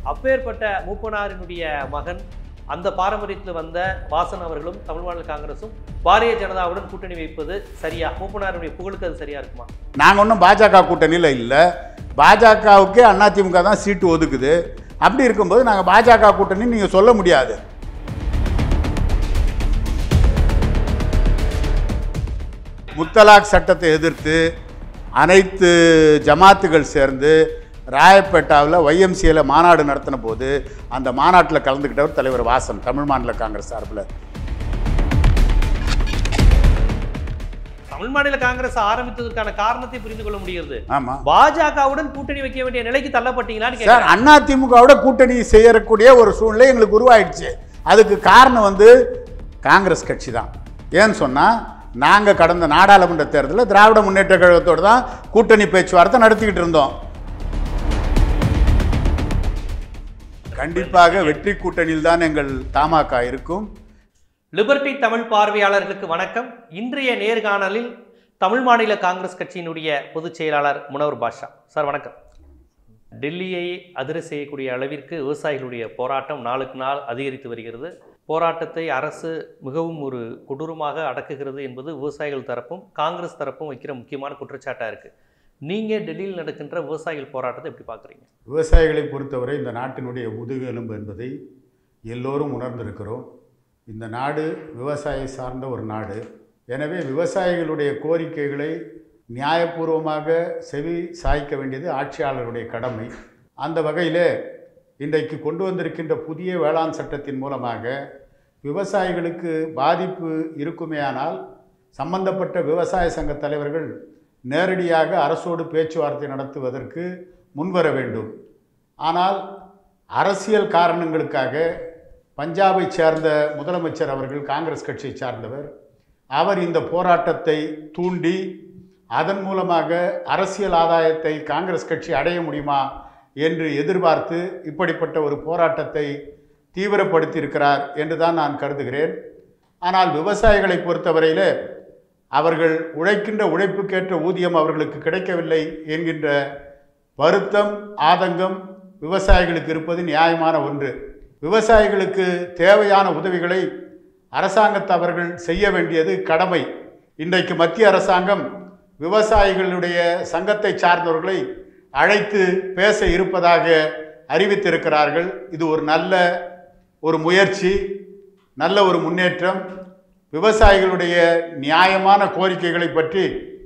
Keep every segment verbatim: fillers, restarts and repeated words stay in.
அப்பேற்பட்ட மூப்பனாரினுடைய மகன் அந்த பாரம்பரியத்தில் வந்த வாசன் அவர்களும் தமிழ் மாநில காங்கிரஸும் பாரதிய ஜனதாவுடன் கூட்டணி வைப்பது சரியா? மூப்பனாருடைய புகழுக்கு அது சரியா இருக்குமா? நாங்கள் ஒன்றும் பாஜக கூட்டணியில் இல்லை. பாஜகவுக்கு அதிமுக தான் சீட்டு ஒதுக்குது. அப்படி இருக்கும்போது நாங்கள் பாஜக கூட்டணி நீங்கள் சொல்ல முடியாது. முத்தலாக் சட்டத்தை எதிர்த்து அனைத்து ஜமாத்துகள் சேர்ந்து ராயப்பேட்டாவில் ஒய்எம்சியில் மாநாடு நடத்தின போது அந்த மாநாட்டில் கலந்துக்கிட்டவர் தலைவர் வாசன், தமிழ் மாநில காங்கிரஸ் சார்பில். தமிழ் மாநில காங்கிரஸ் ஆரம்பித்ததற்கான காரணத்தை புரிந்து கொள்ள முடிகிறது. ஆமா, பாஜகவுடன் கூட்டணி வைக்க வேண்டிய நிலைக்கு தள்ளப்பட்டீங்களான்னு சார். அதிமுகவோட கூட்டணி செய்யக்கூடிய ஒரு சூழ்நிலை எங்களுக்கு உருவாயிடுச்சு. அதுக்கு காரணம் வந்து காங்கிரஸ் கட்சி தான். ஏன்னு சொன்னால் நாங்கள் கடந்த நாடாளுமன்ற தேர்தலில் திராவிட முன்னேற்ற கழகத்தோடு தான் கூட்டணி பேச்சுவார்த்தை நடத்திக்கிட்டு இருந்தோம். கண்டிப்பாக வெற்றி கூட்டணியில் தான் எங்கள் தமாக இருக்கும். லிபர்டி தமிழ் பார்வையாளர்களுக்கு வணக்கம். இன்றைய நேர்காணலில் தமிழ் மாநில காங்கிரஸ் கட்சியினுடைய பொதுச் செயலாளர் முனவர் பாஷா சார், வணக்கம். டெல்லியை அதிர செய்யக்கூடிய அளவிற்கு விவசாயிகளுடைய போராட்டம் நாளுக்கு நாள் அதிகரித்து வருகிறது. போராட்டத்தை அரசு மிகவும் ஒரு கொடூரமாக அடக்குகிறது என்பது விவசாயிகள் தரப்பும் காங்கிரஸ் தரப்பும் வைக்கிற முக்கியமான குற்றச்சாட்டாக இருக்குது. நீங்கள் டெல்லியில் நடக்கின்ற விவசாயிகள் போராட்டத்தை எப்படி பார்க்குறீங்க? விவசாயிகளை பொறுத்தவரை இந்த நாட்டினுடைய முதுகெலும்பு என்பதை எல்லோரும் உணர்ந்திருக்கிறோம். இந்த நாடு விவசாய சார்ந்த ஒரு நாடு. எனவே விவசாயிகளுடைய கோரிக்கைகளை நியாயபூர்வமாக செவி சாய்க்க வேண்டியது ஆட்சியாளருடைய கடமை. அந்த வகையில் இன்றைக்கு கொண்டு வந்திருக்கின்ற புதிய வேளாண் சட்டத்தின் மூலமாக விவசாயிகளுக்கு பாதிப்பு இருக்குமேயானால் சம்பந்தப்பட்ட விவசாய சங்க தலைவர்கள் நேரடியாக அரசோடு பேச்சுவார்த்தை நடத்துவதற்கு முன்வர வேண்டும். ஆனால் அரசியல் காரணங்களுக்காக பஞ்சாபை சேர்ந்த முதலமைச்சர் அவர்கள் காங்கிரஸ் கட்சியை சார்ந்தவர், அவர் இந்த போராட்டத்தை தூண்டி அதன் மூலமாக அரசியல் ஆதாயத்தை காங்கிரஸ் கட்சி அடைய முடியுமா என்று எதிர்பார்த்து இப்படிப்பட்ட ஒரு போராட்டத்தை தீவிரப்படுத்தி இருக்கிறார் என்று தான் நான் கருதுகிறேன். ஆனால் விவசாயிகளை பொறுத்தவரையில் அவர்கள் உழைக்கின்ற உழைப்புக்கேற்ற ஊதியம் அவர்களுக்கு கிடைக்கவில்லை என்கின்ற வருத்தம், ஆதங்கம் விவசாயிகளுக்கு இருப்பது நியாயமான ஒன்று. விவசாயிகளுக்கு தேவையான உதவிகளை அரசாங்கத்தை அவர்கள் செய்ய வேண்டியது கடமை. இன்றைக்கு மத்திய அரசாங்கம் விவசாயிகளுடைய சங்கத்தை சார்ந்தவர்களை அழைத்து பேச இருப்பதாக அறிவித்திருக்கிறார்கள். இது ஒரு நல்ல ஒரு முயற்சி, நல்ல ஒரு முன்னேற்றம். விவசாயிகளுடைய நியாயமான கோரிக்கைகளை பற்றி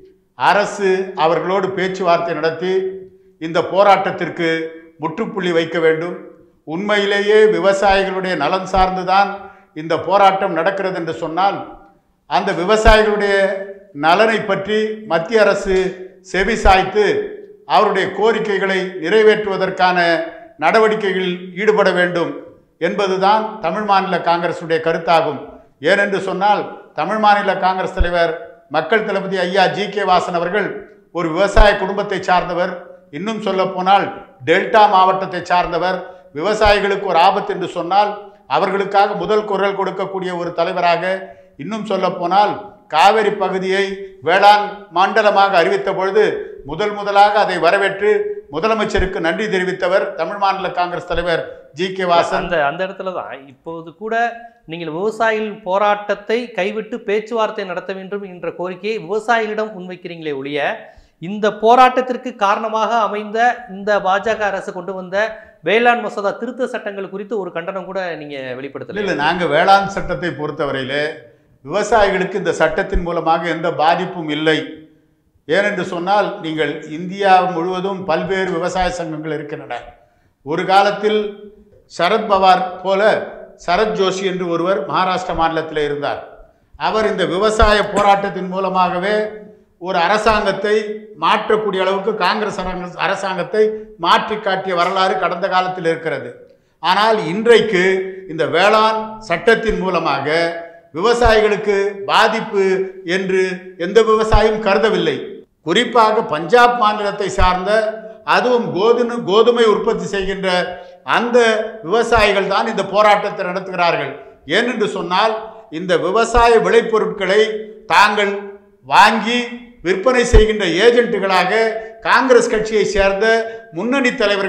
அரசு அவர்களோடு பேச்சுவார்த்தை நடத்தி இந்த போராட்டத்திற்கு முற்றுப்புள்ளி வைக்க வேண்டும். உண்மையிலேயே விவசாயிகளுடைய நலன் சார்ந்துதான் இந்த போராட்டம் நடக்கிறது என்று சொன்னால் அந்த விவசாயிகளுடைய நலனை பற்றி மத்திய அரசு செவி சாய்த்து அவருடைய கோரிக்கைகளை நிறைவேற்றுவதற்கான நடவடிக்கைகளில் ஈடுபட வேண்டும் என்பதுதான் தமிழ் மாநில காங்கிரசுடைய கருத்தாகும். ஏனென்று சொன்னால் தமிழ் மாநில காங்கிரஸ் தலைவர் மக்கள் தளபதி ஐயா ஜி கே வாசன் அவர்கள் ஒரு விவசாய குடும்பத்தை சார்ந்தவர். இன்னும் சொல்ல போனால் டெல்டா மாவட்டத்தை சார்ந்தவர். விவசாயிகளுக்கு ஒரு ஆபத்து என்று சொன்னால் அவர்களுக்காக முதல் குரல் கொடுக்கக்கூடிய ஒரு தலைவராக, இன்னும் சொல்ல போனால் காவிரி பகுதியை வேளாண் மண்டலமாக அறிவித்த பொழுது முதல் முதலாக அதை வரவேற்று முதலமைச்சருக்கு நன்றி தெரிவித்தவர் தமிழ் மாநில காங்கிரஸ் தலைவர் ஜி கே வாசன். அந்த அந்த இடத்துல தான் இப்போது கூட நீங்கள் விவசாயிகள் போராட்டத்தை கைவிட்டு பேச்சுவார்த்தை நடத்த வேண்டும் என்ற கோரிக்கையை விவசாயிகளிடம் முன்வைக்கிறீங்களே ஒழிய இந்த போராட்டத்திற்கு காரணமாக அமைந்த இந்த பாஜக அரசு கொண்டு வந்த வேளாண் மசோதா திருத்த சட்டங்கள் குறித்து ஒரு கண்டனம் கூட நீங்க வெளிப்படுத்தல. இல்லை, நாங்கள் வேளாண் சட்டத்தை பொறுத்தவரையிலே விவசாயிகளுக்கு இந்த சட்டத்தின் மூலமாக எந்த பாதிப்பும் இல்லை. ஏனென்று சொன்னால் நீங்கள் இந்தியா முழுவதும் பல்வேறு விவசாய சங்கங்கள் இருக்கின்றன. ஒரு காலத்தில் சரத் பவார் போல சரத் ஜோஷி என்று ஒருவர் மகாராஷ்டிர மாநிலத்தில் இருந்தார். அவர் இந்த விவசாய போராட்டத்தின் மூலமாகவே ஒரு அரசாங்கத்தை மாற்றக்கூடிய அளவுக்கு காங்கிரஸ் அரசாங்கத்தை மாற்றி காட்டிய வரலாறு கடந்த காலத்தில் இருக்கிறது. ஆனால் இன்றைக்கு இந்த வேளாண் சட்டத்தின் மூலமாக விவசாயிகளுக்கு பாதிப்பு என்று எந்த விவசாயியும் கருதவில்லை. குறிப்பாக பஞ்சாப் மாநிலத்தை சார்ந்த அதுவும் கோதுமை கோதுமை உற்பத்தி செய்கின்ற அந்த விவசாயிகள் தான் இந்த போராட்டத்தை நடத்துகிறார்கள். ஏனென்று சொன்னால் இந்த விவசாய விளைபொருட்களை தாங்கள் வாங்கி விற்பனை செய்கின்ற ஏஜென்ட்டுகளாக காங்கிரஸ் கட்சியை சேர்ந்த முன்னணி தலைவர்கள்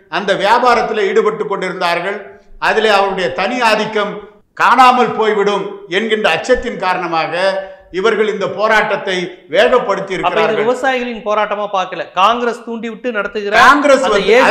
அந்த வியாபாரத்தில் ஈடுபட்டு கொண்டிருந்தார்கள். அதில் அவருடைய தனி ஆதிக்கம் காணாமல் போய்விடும் என்கின்ற அச்சத்தின் காரணமாக இவர்கள் இந்த போராட்டத்தை வேகப்படுத்தி இருக்கிறார்கள். விவசாயிகளின் போராட்டமா பார்க்கல, காங்கிரஸ் தூண்டி விட்டு நடத்துகிற காங்கிரஸ்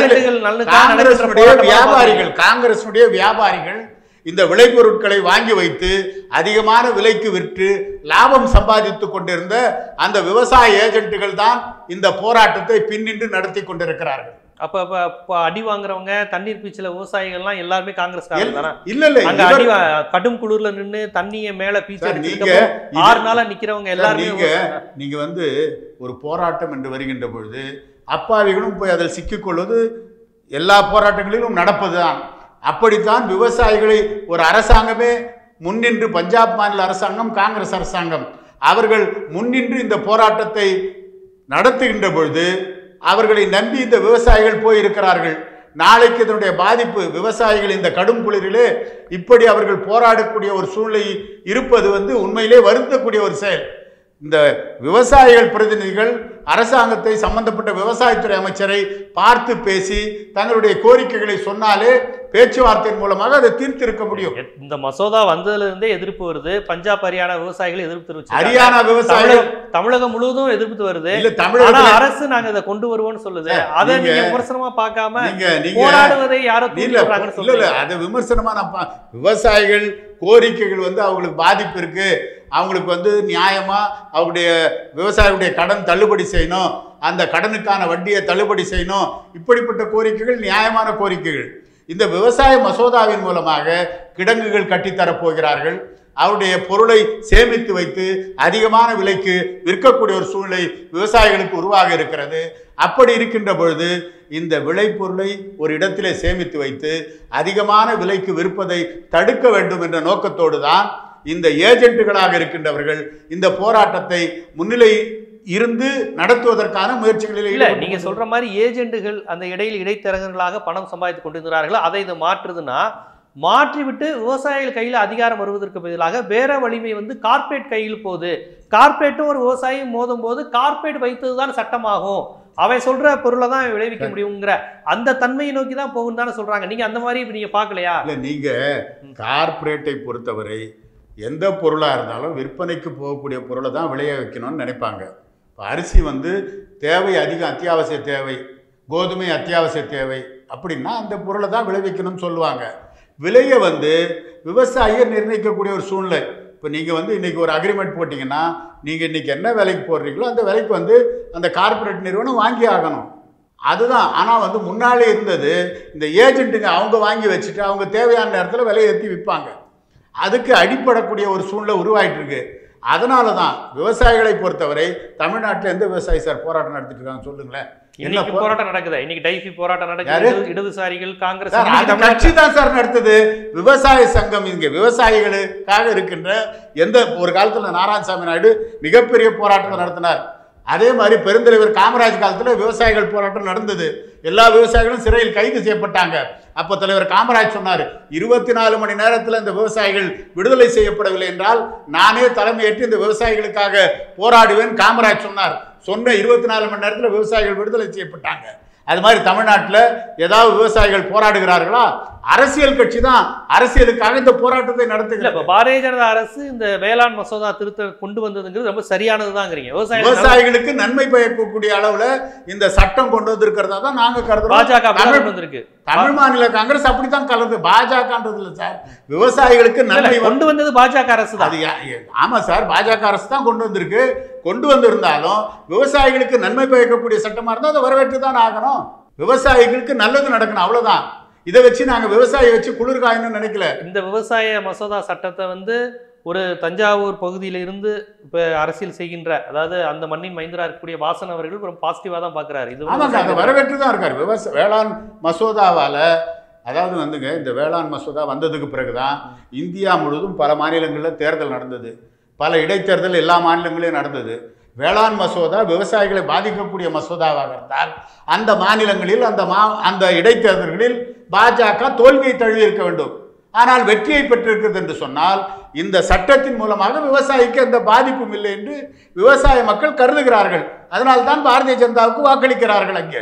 வியாபாரிகள் காங்கிரசுடைய வியாபாரிகள் இந்த விளைபொருட்களை வாங்கி வைத்து அதிகமான விலைக்கு விற்று லாபம் சம்பாதித்துக் கொண்டிருந்த அந்த விவசாய ஏஜென்ட்டுகள் தான் இந்த போராட்டத்தை பின்னின்று நடத்தி கொண்டிருக்கிறார்கள். அப்ப அப்ப அடி வாங்குறவங்க, தண்ணீர் பீச்சில விவசாயிகள்லாம் எல்லாருமே காங்கிரஸ் தானே? இல்ல இல்ல, அங்க அடி கடும் குளிர்ல நின்று தண்ணிய மேல பீச்சு நீங்க ஆறு நாளா நிக்கிறவங்க எல்லாரும் நீங்க நீங்க வந்து ஒரு போராட்டம் என்று வருகின்ற பொழுது அப்பாவிகளும் போய் அதில் சிக்கிக்கொள்வது எல்லா போராட்டங்களிலும் நடப்பதுதான். அப்படித்தான் விவசாயிகளை ஒரு அரசாங்கமே முன்னின்று, பஞ்சாப் மாநில அரசாங்கம், காங்கிரஸ் அரசாங்கம் அவர்கள் முன்னின்று இந்த போராட்டத்தை நடத்துகின்ற பொழுது அவர்களை நம்பி இந்த விவசாயிகள் போயிருக்கிறார்கள். நாளைக்கு இதனுடைய பாதிப்பு விவசாயிகள் இந்த கடும் குளிரிலே இப்படி அவர்கள் போராடக்கூடிய ஒரு சூழ்நிலை இருப்பது வந்து உண்மையிலே வருந்தக்கூடிய ஒரு செயல். இந்த விவசாயிகள் பிரதிநிதிகள் அரசாங்கத்தை, சம்பந்தப்பட்ட விவசாயத்துறை அமைச்சரை பார்த்து பேசி தங்களுடைய கோரிக்கைகளை சொன்னாலே பேச்சுவார்த்தையின் மூலமாக அதை தீர்த்திருக்க முடியும். இந்த மசோதா வந்ததுல இருந்தே எதிர்ப்பு வருது. பஞ்சாப், ஹரியானா விவசாயிகள் எதிர்ப்பு தெரிவிச்சு, ஹரியானா விவசாயிகள் தமிழகம் முழுவதும் எதிர்ப்பு வருது. தமிழக அரசு நாங்க இதை கொண்டு வருவோம்னு சொல்லுது. அதை நீங்க விமர்சனமா பார்க்காம போராடுவதை யாரோ இல்ல, அது விமர்சனமா நான் விவசாயிகள் கோரிக்கைகள் வந்து அவங்களுக்கு பாதிப்பு இருக்கு, அவங்களுக்கு வந்து நியாயமா அவருடைய விவசாயிகளுடைய கடன் தள்ளுபடி செய்யணும், அந்த கடனுக்கான வட்டியை தள்ளுபடி செய்யணும், இப்படிப்பட்ட கோரிக்கைகள் நியாயமான கோரிக்கைகள். இந்த விவசாய மசோதாவின் மூலமாக கிடங்குகள் கட்டித்தரப் போகிறார்கள், அவருடைய பொருளை சேமித்து வைத்து அதிகமான விலைக்கு விற்கக்கூடிய ஒரு சூழ்நிலை விவசாயிகளுக்கு உருவாக இருக்கிறது. அப்படி இருக்கின்ற பொழுது இந்த விளைபொருளை ஒரு இடத்திலே சேமித்து வைத்து அதிகமான விலைக்கு விற்பதை தடுக்க வேண்டும் என்ற நோக்கத்தோடு தான் இந்த ஏஜென்ட்டுகளாக இருக்கின்றவர்கள் இந்த போராட்டத்தை முன்னிலை இருந்து நடத்துவதற்கான முயற்சிகளில் இல்ல. நீங்க சொல்ற மாதிரி ஏஜென்ட்டுகள் அந்த இடையில் இடைத்தரகர்களாக பணம் சம்பாதித்துக் கொண்டிருக்கிறார்கள். அதை இது மாற்றுதுன்னா மாற்றிவிட்டு விவசாயிகள் கையில் அதிகாரம் வருவதற்கு பதிலாக வேற வலிமை வந்து கார்பரேட் கையில் போகுது. கார்பரேட்டும் ஒரு விவசாயியும் மோதும் போது கார்பரேட் வைத்ததுதான் சட்டமாகும், அவன் சொல்ற பொருளை தான் விளைவிக்க முடியுங்கிற அந்த தன்மையை நோக்கி தான் போகும் தானே சொல்றாங்க. நீங்க அந்த மாதிரி நீங்க பார்க்கலையா? இல்ல, நீங்க கார்பரேட்டை பொறுத்தவரை எந்த பொருளாக இருந்தாலும் விற்பனைக்கு போகக்கூடிய பொருளை தான் விளைய வைக்கணும்னு நினைப்பாங்க. இப்போ அரிசி வந்து தேவை அதிகம், அத்தியாவசிய தேவை, கோதுமை அத்தியாவசிய தேவை அப்படின்னா அந்த பொருளை தான் விளைவிக்கணும்னு சொல்லுவாங்க. விலையை வந்து விவசாயியை நிர்ணயிக்கக்கூடிய ஒரு சூழ்நிலை. இப்போ நீங்கள் வந்து இன்றைக்கி ஒரு அக்ரிமெண்ட் போட்டிங்கன்னா நீங்கள் இன்றைக்கி என்ன விலைக்கு போடுறீங்களோ அந்த விலைக்கு வந்து அந்த கார்பரேட் நிறுவனம் வாங்கி ஆகணும், அதுதான். ஆனால் வந்து முன்னாலே இருந்தது இந்த ஏஜென்ட்டுங்க அவங்க வாங்கி வச்சுட்டு அவங்க தேவையான நேரத்தில் விலையை ஏற்றி விற்பாங்க. அதுக்கு அடிப்படக்கூடிய ஒரு சூழ்நிலை உருவாயிட்டு இருக்கு. அதனால தான் விவசாயிகளை பொறுத்தவரை தமிழ்நாட்டில் எந்த விவசாயி சார் போராட்டம் நடத்திட்டு இருக்காங்க சொல்லுங்களேன். இன்னைக்கு போராட்டம் நடக்குது, இன்னைக்கு டைஃபி போராட்டம் நடக்குது, இடதுசாரிகள், காங்கிரஸ் கட்சி தான் சார் நடத்துது. விவசாய சங்கம் இங்க விவசாயிகளுக்காக இருக்கின்ற எந்த ஒரு காலத்துல நாராயணசாமி நாயுடு மிகப்பெரிய போராட்டத்தை நடத்தினார். அதே மாதிரி பெருந்தலைவர் காமராஜ் காலத்தில் விவசாயிகள் போராட்டம் நடந்தது. எல்லா விவசாயிகளும் சிறையில் கைது செய்யப்பட்டாங்க. அப்போ தலைவர் காமராஜ் சொன்னார், இருபத்தி நாலு மணி நேரத்தில் இந்த விவசாயிகள் விடுதலை செய்யப்படவில்லை என்றால் நானே தலைமையேற்று இந்த விவசாயிகளுக்காக போராடுவேன் காமராஜ் சொன்னார். சொன்ன இருபத்தி நாலு மணி நேரத்தில் விவசாயிகள் விடுதலை செய்யப்பட்டாங்க. அது மாதிரி தமிழ்நாட்டில் ஏதாவது விவசாயிகள் போராடுகிறார்களா? அரசியல் கட்சி தான் அரசியலுக்காக இந்த போராட்டத்தை நடத்துகிறது. இப்போ பாரதிய ஜனதா அரசு இந்த வேளாண் மசோதா திருத்த கொண்டு வந்ததுங்கிறது ரொம்ப சரியானதுதாங்கிறீங்க. விவசாயிகளுக்கு நன்மை பயக்கக்கூடிய அளவுல இந்த சட்டம் கொண்டு வந்திருக்கிறதா தான் நாங்க கருதுறோம். பாஜக வந்திருக்கு, தமிழ் மாநில காங்கிரஸ் அப்படித்தான் கலந்து. பாஜகன்றது இல்லை சார், விவசாயிகளுக்கு நன்மை கொண்டு வந்தது பாஜக அரசு தான். ஆமா சார், பாஜக அரசு தான் கொண்டு வந்திருக்கு. கொண்டு வந்திருந்தாலும் விவசாயிகளுக்கு நன்மை பயக்கக்கூடிய சட்டமா இருந்தால் அதை வரவேற்று தான் ஆகணும். விவசாயிகளுக்கு நல்லது நடக்கணும், அவ்வளவுதான். இதை வச்சு நாங்கள் விவசாயியை வச்சு குளிர் காயணும்னு நினைக்கல. இந்த விவசாய மசோதா சட்டத்தை வந்து ஒரு தஞ்சாவூர் பகுதியில இருந்து இப்போ அரசியல் செய்கின்ற, அதாவது அந்த மண்ணின் மைந்தரா இருக்கக்கூடிய வாசன் அவர்கள் ரொம்ப பாசிட்டிவாக தான் பார்க்குறாரு. இது ஆமாங்க, அதை வரவேற்று தான் இருக்கார். விவசாய வேளாண் மசோதாவால், அதாவது வந்துங்க இந்த வேளாண் மசோதா வந்ததுக்கு பிறகுதான் இந்தியா முழுவதும் பல மாநிலங்களில் தேர்தல் நடந்தது. பல இடைத்தேர்தல் எல்லா மாநிலங்களையும் நடந்தது. வேளாண் மசோதா விவசாயிகளை பாதிக்கக்கூடிய மசோதாவாக இருந்தால் அந்த மாநிலங்களில் அந்த மா அந்த இடைத்தேர்தல்களில் பாஜக தோல்வியை தழுவி இருக்க வேண்டும். ஆனால் வெற்றியை பெற்றிருக்கிறது என்று சொன்னால் இந்த சட்டத்தின் மூலமாக விவசாயிக்கு அந்த பாதிப்பும் இல்லை என்று விவசாய மக்கள் கருதுகிறார்கள். அதனால் தான் பாரதிய ஜனதாவுக்கு வாக்களிக்கிறார்கள். அங்கே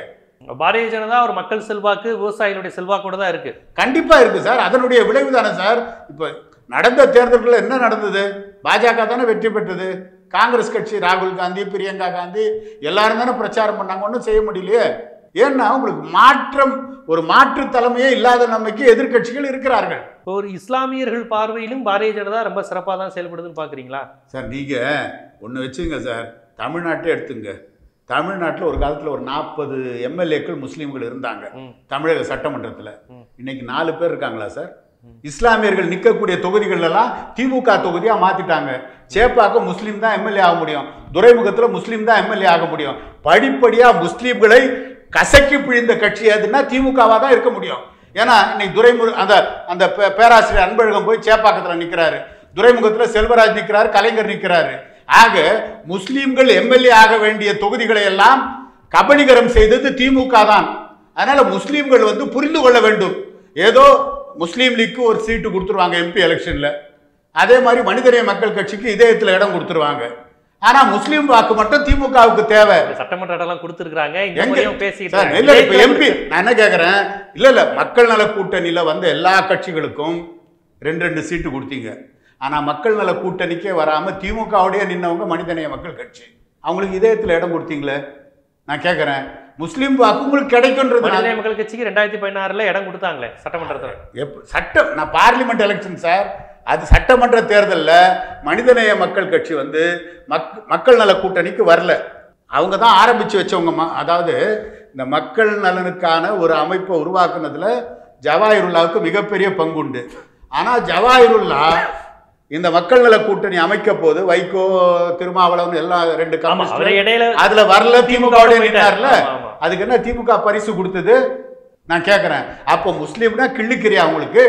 பாரதிய ஜனதா ஒரு மக்கள் செல்வாக்கு விவசாயிகளுடைய செல்வாக்கோட தான் இருக்கு. கண்டிப்பா இருக்கு சார். அதனுடைய விளைவு தானே சார். இப்ப நடந்த தேர்தல்கள் என்ன நடந்தது? பாஜக தானே வெற்றி பெற்றது. காங்கிரஸ் கட்சி, ராகுல் காந்தி, பிரியங்கா காந்தி எல்லாரும் தானே பிரச்சாரம் பண்ணாங்க. ஒன்றும் செய்ய முடியலையே. ஏன்னா உங்களுக்கு மாற்றம், ஒரு மாற்று தலைமையே இல்லாத நம்மைக்கு எதிர்கட்சிகள் இருக்கிறார்கள். ஒரு இஸ்லாமியர்கள் பார்வையிலும் பாரதிய ஜனதா ரொம்ப சிறப்பாக தான் செயல்படுதுன்னு பாக்குறீங்களா சார்? நீங்க ஒன்று வச்சுங்க சார், தமிழ்நாட்டை எடுத்துங்க. தமிழ்நாட்டில் ஒரு காலத்தில் ஒரு நாற்பது எம்எல்ஏக்கள் முஸ்லீம்கள் இருந்தாங்க தமிழக சட்டமன்றத்தில். இன்னைக்கு நாலு பேர் இருக்காங்களா சார்? இஸ்லாமியர்கள் நிற்கக்கூடிய தொகுதிகள் எல்லாம் திமுக தொகுதியாக மாத்திட்டாங்க. சேப்பாக்கம் முஸ்லீம் தான் எம்எல்ஏ ஆக முடியும், துறைமுகத்தில் முஸ்லீம் தான் எம்எல்ஏ ஆக முடியும். படிப்படியாக முஸ்லீம்களை கசக்கி பிழிந்த கட்சி எதுன்னா திமுகவாக தான் இருக்க முடியும். ஏன்னா இன்னைக்கு துறைமுக அந்த அந்த பேராசிரியர் அன்பழகம் போய் சேப்பாக்கத்தில் நிற்கிறாரு, துறைமுகத்தில் செல்வராஜ் நிற்கிறாரு, கலைஞர் நிற்கிறாரு. ஆக முஸ்லீம்கள் எம்எல்ஏ ஆக வேண்டிய தொகுதிகளை எல்லாம் கபலீகரம் செய்தது திமுக தான். அதனால முஸ்லீம்கள் வந்து புரிந்து கொள்ள வேண்டும். ஏதோ முஸ்லீம் லீக்கு ஒரு சீட்டு கொடுத்துருவாங்க எம்பி எலெக்ஷன்ல, அதே மாதிரி மனிதநேய மக்கள் கட்சிக்கு இதயத்தில் இடம் கொடுத்துருவாங்க. ஆனா முஸ்லீம் வாக்கு மட்டும் திமுகவுக்கு தேவை. சட்டமன்ற இடம் கொடுத்துருக்காங்க. எம்பி நான் என்ன கேட்கறேன், இல்ல இல்ல மக்கள் நல கூட்டணியில வந்த எல்லா கட்சிகளுக்கும் ரெண்டு ரெண்டு சீட்டு கொடுத்தீங்க. ஆனா மக்கள் நல கூட்டணிக்கே வராம திமுகவுடைய நின்னவங்க மனிதநேய மக்கள் கட்சி, அவங்களுக்கு இதயத்தில் இடம் கொடுத்தீங்களே. நான் கேட்கறேன், முஸ்லீம் வாக்கு உங்களுக்கு கிடைக்கும்ன்றது. மனிதநேய மக்கள் கட்சிக்கு ரெண்டாயிரத்தி பதினாறுல இடம் கொடுத்தாங்களே சட்டமன்றத்தில். சட்டம் நான் பார்லிமெண்ட் எலெக்ஷன் சார், அது சட்டமன்ற தேர்தலில் மனிதநேய மக்கள் கட்சி வந்து மக் மக்கள் நல கூட்டணிக்கு வரல. அவங்க தான் ஆரம்பித்து வச்சவங்க. அதாவது இந்த மக்கள் நலனுக்கான ஒரு அமைப்பை உருவாக்குனதுல ஜவாஹிருல்லாவுக்கு மிகப்பெரிய பங்குண்டு. ஆனால் ஜவாஹிருல்லா இந்த மக்கள் நல கூட்டணி அமைக்க போது வைகோ, திருமாவளவன் எல்லாம் ரெண்டு கம்யூனிஸ்ட் அதுல வரல, திமுக நின்னார்ல. அதுக்கு என்ன திமுக பரிசு கொடுத்தது நான் கேட்கிறேன். அப்போ முஸ்லீம்னா கிள்ளுக்கிறியா உங்களுக்கு?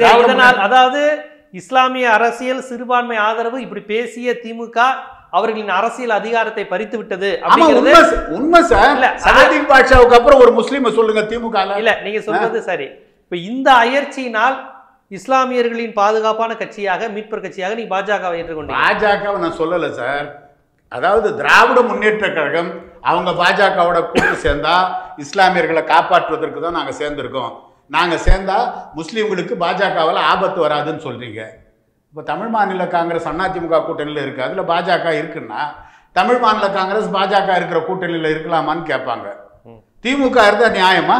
அதாவது இஸ்லாமிய அரசியல் சிறுபான்மை ஆதரவு இப்படி பேசிய திமுக அவர்களின் அரசியல் அதிகாரத்தை பறித்து விட்டது. உண்மை சார். சாதிக் பாட்ஷாவுக்கு அப்புறம் ஒரு முஸ்லீம் சொல்லுங்க திமுக இல்ல. நீங்க சொல்றது சரி. இப்ப இந்த அயற்சியினால் இஸ்லாமியர்களின் பாதுகாப்பான கட்சியாக, மீட்பர் கட்சியாக நீ பாஜகவை ஏற்றுக்கொண்டீங்க. பாஜகவை நான் சொல்லல சார். அதாவது திராவிட முன்னேற்ற கழகம் அவங்க பாஜகவோட கூட்டு சேர்ந்தா இஸ்லாமியர்களை காப்பாற்றுவதற்கு தான் நாங்க சேர்ந்திருக்கோம். நாங்கள் சேர்ந்தா முஸ்லீம்களுக்கு பாஜகவால் ஆபத்து வராதுன்னு சொல்றீங்க. இப்போ தமிழ் மாநில காங்கிரஸ் அதிமுக கூட்டணியில் இருக்கு, அதில் பாஜக இருக்குன்னா தமிழ் மாநில காங்கிரஸ் பாஜக இருக்கிற கூட்டணியில் இருக்கலாமான்னு கேட்பாங்க. திமுக இருந்தா நியாயமா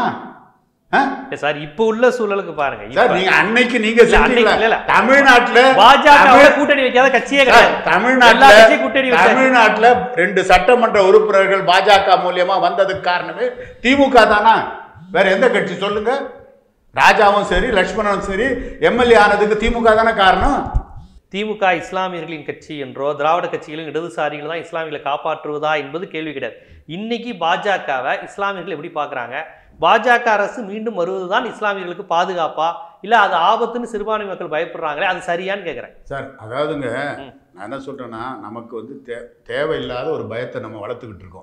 சார்? இப்போ உள்ள சூழலுக்கு பாருங்க சார். நீங்க அன்னைக்கு நீங்க தமிழ்நாட்டுல பாஜக கூட்டணி வைக்காத கட்சியே கிடையாது. தமிழ்நாட்டுல கூட்டணி தமிழ்நாட்டுல ரெண்டு சட்டமன்ற உறுப்பினர்கள் பாஜக மூலியமா வந்ததுக்கு காரணமே திமுக தானா? வேற எந்த கட்சி சொல்லுங்க? ராஜாவும் சரி, லட்சுமணனும் சரி எம்எல்ஏ ஆனதுக்கு திமுக தானே காரணம். திமுக இஸ்லாமியர்களின் கட்சி என்றோ திராவிட கட்சிகளும் இடதுசாரிகள் தான் இஸ்லாமியர்களை காப்பாற்றுவதா என்பது கேள்வி கிடையாது. இன்னைக்கு பாஜகவை இஸ்லாமியர்கள் எப்படி பார்க்குறாங்க? பாஜக அரசு மீண்டும் வருவதுதான் இஸ்லாமியர்களுக்கு பாதுகாப்பா, இல்ல அது ஆபத்துன்னு சிறுபான்மை மக்கள் பயப்படுறாங்களே, அது சரியான்னு கேட்குறேன் சார். அதாவதுங்க நான் என்ன சொல்றேன்னா, நமக்கு வந்து தே தேவையில்லாத ஒரு பயத்தை நம்ம வளர்த்துக்கிட்டு இருக்கோம்.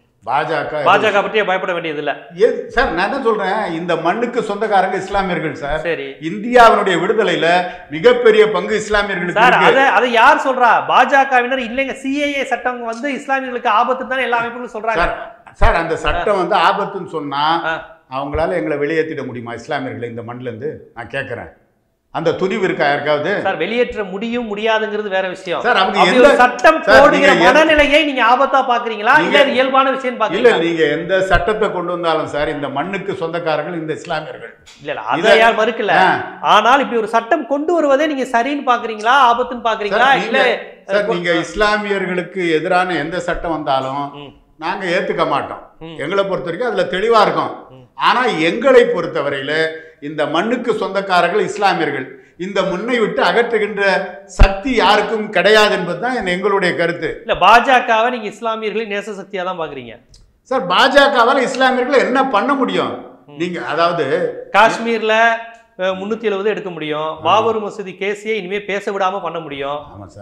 பாஜக பாஜக பற்றியே பயப்பட வேண்டியது இல்ல சார். நான் என்ன சொல்றேன், இந்த மண்ணுக்கு சொந்தக்காரங்க இஸ்லாமியர்கள் சார். சரி, இந்தியாவினுடைய விடுதலையில மிகப்பெரிய பங்கு இஸ்லாமியர்களுக்கு. அதை யார் சொல்றா? பாஜகவினர் இல்லைங்க. சிஏஏ சட்டம் வந்து இஸ்லாமியர்களுக்கு ஆபத்து தான் எல்லா அமைப்புகளும் சொல்றாங்க சார். அந்த சட்டம் வந்து ஆபத்துன்னு சொன்னா அவங்களால எங்களை வெளியேற்றிட முடியுமா இஸ்லாமியர்களை இந்த மண்ணில இருந்து? நான் கேட்கிறேன், அந்த துணிவு இருக்கா யாருக்காவது? சார் வெளியேற்ற முடியும் முடியாதுங்கிறது வேற விஷயம் சார். அவங்க சட்டம் போடுகிற மனநிலையை நீங்க ஆபத்தா பாக்குறீங்களா, இல்ல இயல்பான விஷயம் பாக்குறீங்களா? இல்ல, நீங்க எந்த சட்டத்தை கொண்டு வந்தாலும் சார் இந்த மண்ணுக்கு சொந்தக்காரர்கள் இந்த இஸ்லாமியர்கள். இல்ல இல்ல அதை யார் மறுக்கல. ஆனால் இப்படி ஒரு சட்டம் கொண்டு வருவதே நீங்க சரின்னு பாக்குறீங்களா, ஆபத்துன்னு பாக்குறீங்களா? இல்ல சார், நீங்க இஸ்லாமியர்களுக்கு எதிரான எந்த சட்டம் வந்தாலும் நாங்க ஏத்துக்க மாட்டோம். எங்களை பொறுத்த வரைக்கும் அதுல தெளிவா இருக்கும். ஆனா எங்களை பொறுத்தவரையில இந்த மண்ணுக்கு சொந்தக்காரர்கள் இஸ்லாமியர்கள், இந்த முன்னை விட்டு அகற்றுகின்ற சக்தி யாருக்கும் கிடையாது என்பதுதான் எங்களுடைய கருத்து. இல்ல பாஜகவை நீங்க இஸ்லாமியர்களின் நேச சக்தியா தான் பாக்குறீங்க சார். பாஜகவால இஸ்லாமியர்களை என்ன பண்ண முடியும்? நீங்க அதாவது காஷ்மீர்ல முன்னூத்தி எழுபது எடுக்க முடியும், பாபர் மசூதி கேஸையே இனிமே பேச விடாம பண்ண முடியும்,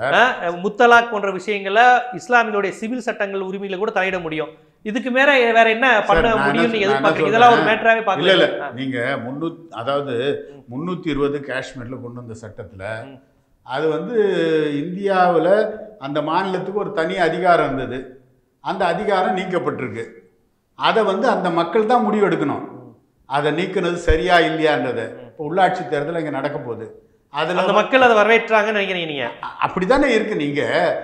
முத்தலாக் போன்ற விஷயங்கள இஸ்லாமியர்களுடைய சிவில் சட்டங்கள் உரிமையில கூட தலையிட முடியும். இதுக்கு மேல வேற என்ன பண்ண முடியும்? இதெல்லாம் ஒரு மேட்டராவே பார்க்கல. இல்ல நீங்க முன்னூத்தி அதாவது முன்னூத்தி இருபது காஷ்மீர்ல கொண்டு வந்த சட்டத்துல அது வந்து இந்தியாவில் அந்த மாநிலத்துக்கு ஒரு தனி அதிகாரம் இருந்தது. அந்த அதிகாரம் நீக்கப்பட்டிருக்கு. அதை வந்து அந்த மக்கள் தான் முடிவு எடுக்கணும். அதை நீக்கினது சரியா இல்லையான்றதை. இப்போ உள்ளாட்சி தேர்தல் இங்கே நடக்க போகுது, அதில் அந்த மக்கள் அதை வரவேற்றாங்கன்னு நினைக்கிறீங்க நீங்க? அப்படி தானே இருக்கு. நீங்க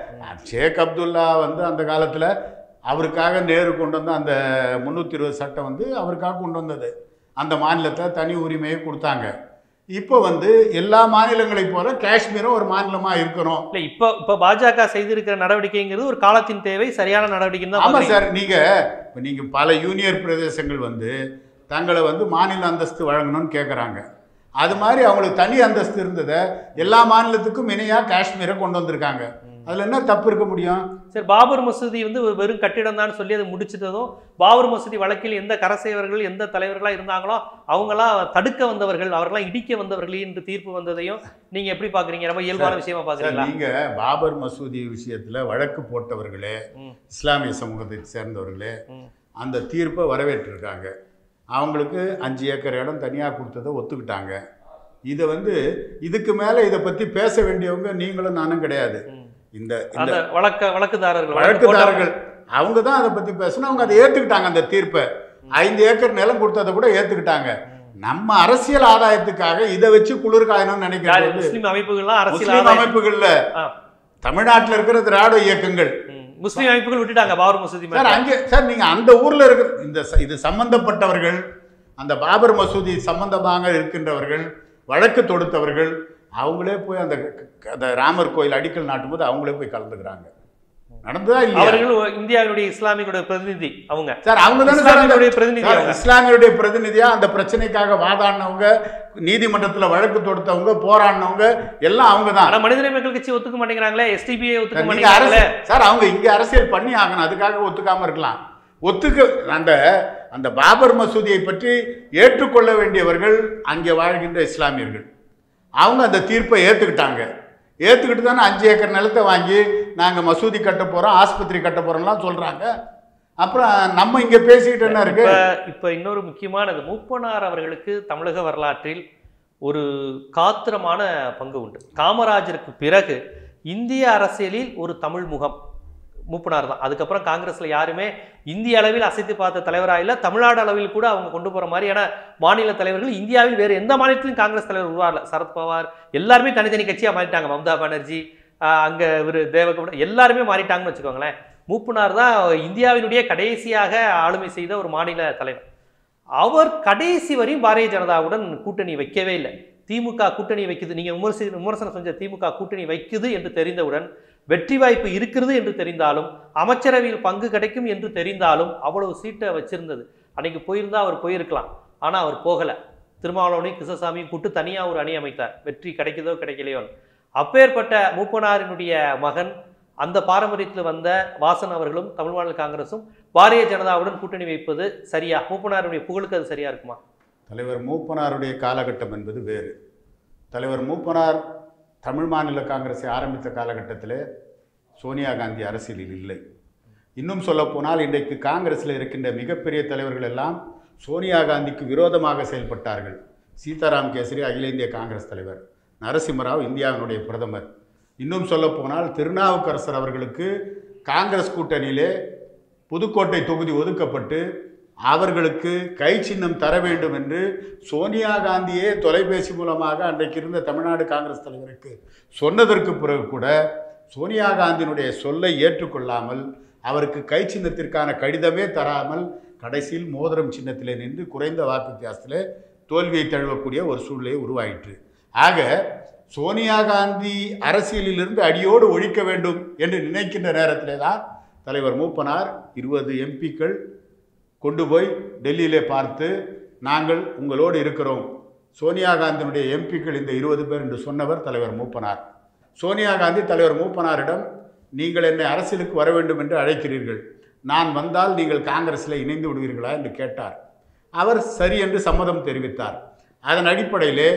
ஷேக் அப்துல்லா வந்து அந்த காலத்தில் அவருக்காக நேரு கொண்டு வந்த அந்த முந்நூற்றி இருபது சட்டம் வந்து அவருக்காக கொண்டு வந்தது. அந்த மாநிலத்தில் தனி உரிமையை கொடுத்தாங்க. இப்போ வந்து எல்லா மாநிலங்களைப் போல காஷ்மீரும் ஒரு மாநிலமாக இருக்கணும். இல்லை, இப்போ இப்போ பாஜக செய்திருக்கிற நடவடிக்கைங்கிறது ஒரு காலத்தின் தேவை, சரியான நடவடிக்கை தான். ஆமாம் சார். நீங்கள் இப்போ நீங்கள் பல யூனியன் பிரதேசங்கள் வந்து தங்களை வந்து மாநில அந்தஸ்து வழங்கணும்னு கேட்குறாங்க. அது மாதிரி அவங்களுக்கு தனி அந்தஸ்து இருந்ததை எல்லா மாநிலத்துக்கும் இணையாக காஷ்மீரை கொண்டு வந்திருக்காங்க. அதில் என்ன தப்பு இருக்க முடியும்? சரி, பாபர் மசூதி வந்து ஒரு வெறும் கட்டிடம் தான் சொல்லி அதை முடிச்சிட்டதும், பாபர் மசூதி வழக்கில் எந்த கரசேவர்கள் எந்த தலைவர்களாக இருந்தாங்களோ அவங்களாம் தடுக்க வந்தவர்கள், அவர்களாம் இடிக்க வந்தவர்கள் என்று தீர்ப்பு வந்ததையும் நீங்கள் எப்படி பார்க்குறீங்க? ரொம்ப இயல்பான விஷயமா பார்க்குறீங்களா? நீங்கள் பாபர் மசூதி விஷயத்தில் வழக்கு போட்டவர்களே இஸ்லாமிய சமூகத்தை சேர்ந்தவர்களே அந்த தீர்ப்பை வரவேற்றிருக்காங்க. அவங்களுக்கு அஞ்சு ஏக்கர் இடம் தனியாக கொடுத்ததை ஒத்துக்கிட்டாங்க. இதை வந்து இதுக்கு மேலே இதை பற்றி பேச வேண்டியவங்க நீங்களும் நானும் கிடையாது. இந்த வழக்க வழக்குதாரர்கள் வழக்குதாரர்கள் அவங்க தான் அதை பற்றி பேசணும். அவங்க அதை ஏற்றுக்கிட்டாங்க. அந்த தீர்ப்பை ஐந்து ஏக்கர் நிலம் கொடுத்ததை கூட ஏற்றுக்கிட்டாங்க. நம்ம அரசியல் ஆதாயத்துக்காக இதை வச்சு குளிர் காயணும்னு நினைக்கிறாங்க. முஸ்லீம் அமைப்புகள்லாம் அரசியல் அமைப்புகள்ல தமிழ்நாட்டில் இருக்கிற திராவிட இயக்கங்கள் முஸ்லீம் அமைப்புகள் விட்டுட்டாங்க பாபர் மசூதி. சார் அங்கே சார் நீங்கள் அந்த ஊரில் இருக்கிற இந்த இது சம்பந்தப்பட்டவர்கள், அந்த பாபர் மசூதி சம்பந்தமாக இருக்கின்றவர்கள், வழக்கு தொடுத்தவர்கள் அவங்களே போய் அந்த அந்த ராமர் கோயில் அடிக்கல் நாட்டும் போது அவங்களே போய் கலந்துக்கிறாங்க. நடந்ததா இல்லையா? அவர்கள் இந்தியாவுடைய இஸ்லாமியோட பிரதிநிதி அவங்க சார். அவங்க தானே பிரதிநிதி. இஸ்லாமியருடைய பிரதிநிதியா அந்த பிரச்சனைக்காக வாதாடினவங்க, நீதிமன்றத்தில் வழக்கு தொடுத்தவங்க, போராடினவங்க எல்லாம் அவங்க தான். மனிதநேய மக்கள் கட்சி ஒத்துக்க மாட்டேங்கிறாங்களே, எஸ்டிபிஐ ஒத்துக்க மாட்டேங்கிறாங்களே சார். அவங்க இங்க அரசியல் பண்ணி ஆகணும், அதுக்காக ஒத்துக்காம இருக்கலாம். ஒத்துக்க அந்த அந்த பாபர் மசூதியை பற்றி ஏற்றுக்கொள்ள வேண்டியவர்கள் அங்கே வாழ்கின்ற இஸ்லாமியர்கள். அவங்க அந்த தீர்ப்பை ஏற்றுக்கிட்டாங்க. ஏற்றுக்கிட்டு தானே அஞ்சு ஏக்கர் நிலத்தை வாங்கி நாங்கள் மசூதி கட்ட போகிறோம், ஆஸ்பத்திரி கட்ட போகிறோம்லாம் சொல்கிறாங்க. அப்புறம் நம்ம இங்கே பேசிக்கிட்டு என்ன இருக்கு? இப்போ இன்னொரு முக்கியமானது, மூப்பனார் அவர்களுக்கு தமிழக வரலாற்றில் ஒரு காத்திரமான பங்கு உண்டு. காமராஜருக்கு பிறகு இந்திய அரசியலில் ஒரு தமிழ் முகம் மூப்பனார் தான். அதுக்கப்புறம் காங்கிரஸில் யாருமே இந்திய அளவில் அசைத்து பார்த்த தலைவராக இல்லை, தமிழ்நாடு அளவில் கூட அவங்க கொண்டு போகிற மாதிரியான மாநில தலைவர்கள் இந்தியாவில் வேறு எந்த மாநிலத்திலும் காங்கிரஸ் தலைவர் உருவாகல. சரத்பவார் எல்லாருமே தனித்தனி கட்சியாக மாறிட்டாங்க. மம்தா பானர்ஜி, அங்கே இவர் தேவகவுடா எல்லாருமே மாறிட்டாங்கன்னு வச்சுக்கோங்களேன். மூப்பனார் தான் இந்தியாவினுடைய கடைசியாக ஆளுமை செய்த ஒரு மாநில தலைவர். அவர் கடைசி வரையும் பாரதிய ஜனதாவுடன் கூட்டணி வைக்கவே இல்லை. திமுக கூட்டணி வைக்குது, நீங்கள் விமர்சி விமர்சனம் செஞ்ச திமுக கூட்டணி வைக்குது என்று தெரிந்தவுடன், வெற்றி வாய்ப்பு இருக்கிறது என்று தெரிந்தாலும், அமைச்சரவையில் பங்கு கிடைக்கும் என்று தெரிந்தாலும் அவ்வளவு சீட்டை வச்சிருந்தது. அன்னைக்கு போயிருந்தா அவர் போயிருக்கலாம், ஆனால் அவர் போகலை. திருமாவளவனையும் கிருஷ்ணசாமியும் கூட்டு தனியாக ஒரு அணி அமைத்தார். வெற்றி கிடைக்குதோ கிடைக்கலையோ. அப்பேற்பட்ட மூப்பனாரினுடைய மகன், அந்த பாரம்பரியத்தில் வந்த வாசன் அவர்களும் தமிழ் மாநில காங்கிரஸும் பாரதிய ஜனதாவுடன் கூட்டணி வைப்பது சரியா? மூப்பனாருடைய புகழுக்கு அது சரியா இருக்குமா? தலைவர் மூப்பனாருடைய காலகட்டம் என்பது வேறு. தலைவர் மூப்பனார் தமிழ் மாநில காங்கிரஸை ஆரம்பித்த காலகட்டத்தில் சோனியா காந்தி அரசியலில் இல்லை. இன்னும் சொல்லப்போனால் இன்றைக்கு காங்கிரஸில் இருக்கின்ற மிகப்பெரிய தலைவர்கள் எல்லாம் சோனியா காந்திக்கு விரோதமாக செயல்பட்டார்கள். சீதாராம் கேசரி அகில இந்திய காங்கிரஸ் தலைவர், நரசிம்மராவ் இந்தியாவினுடைய பிரதமர். இன்னும் சொல்லப்போனால் திருநாவுக்கரசர் அவர்களுக்கு காங்கிரஸ் கூட்டணியிலே புதுக்கோட்டை தொகுதி ஒதுக்கப்பட்டு அவர்களுக்கு கை சின்னம் தர வேண்டும் என்று சோனியா காந்தியே தொலைபேசி மூலமாக அன்றைக்கு இருந்த தமிழ்நாடு காங்கிரஸ் தலைவருக்கு சொன்னதற்கு பிறகு கூட சோனியா காந்தியினுடைய சொல்லை ஏற்றுக்கொள்ளாமல் அவருக்கு கை சின்னத்திற்கான கடிதமே தராமல் கடைசியில் மோதிரம் சின்னத்திலே நின்று குறைந்த வாக்கு வித்தியாசத்திலே தோல்வியை தழுவக்கூடிய ஒரு சூழ்நிலை உருவாயிற்று. ஆக சோனியா காந்தி அரசியலிலிருந்து அடியோடு ஒழிக்க வேண்டும் என்று நினைக்கின்ற நேரத்திலே தான் தலைவர் மூப்பனார் இருபது எம்பிக்கள் கொண்டு போய் டெல்லியிலே பார்த்து, நாங்கள் உங்களோடு இருக்கிறோம், சோனியா காந்தியினுடைய எம்பிக்கள் இந்த இருபது பேர் என்று சொன்னவர் தலைவர் மூப்பனார். சோனியா காந்தி தலைவர் மூப்பனாரிடம், நீங்கள் என்னை அரசியலுக்கு வர வேண்டும் என்று அழைக்கிறீர்கள், நான் வந்தால் நீங்கள் காங்கிரஸில் இணைந்து விடுவீர்களா என்று கேட்டார். அவர் சரி என்று சம்மதம் தெரிவித்தார். அதன் அடிப்படையிலே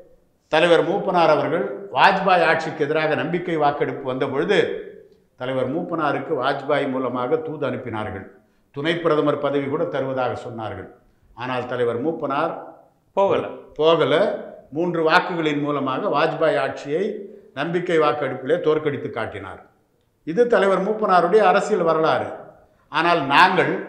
தலைவர் மூப்பனார் அவர்கள் வாஜ்பாய் ஆட்சிக்கு எதிராக நம்பிக்கை வாக்கெடுப்பு வந்த பொழுது தலைவர் மூப்பனாருக்கு வாஜ்பாய் மூலமாக தூது அனுப்பினார்கள். துணை பிரதமர் பதவி கூட தருவதாக சொன்னார்கள். ஆனால் தலைவர் மூப்பனார் போகல போகல மூன்று வாக்குகளின் மூலமாக வாஜ்பாய் ஆட்சியை நம்பிக்கை வாக்கெடுப்பிலே தோற்கடித்து காட்டினார். இது தலைவர் மூப்பனாருடைய அரசியல் வரலாறு. ஆனால் நாங்கள்